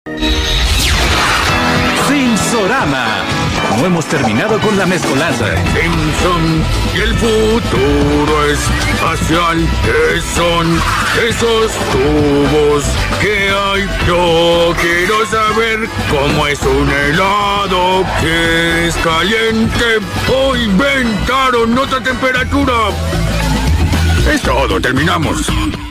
Sensorama. No hemos terminado con la mezcolanza. Simpson y el futuro espacial. ¿Qué son esos tubos que hay? Yo quiero saber cómo es un helado que es caliente o inventaron otra temperatura. Es todo, terminamos.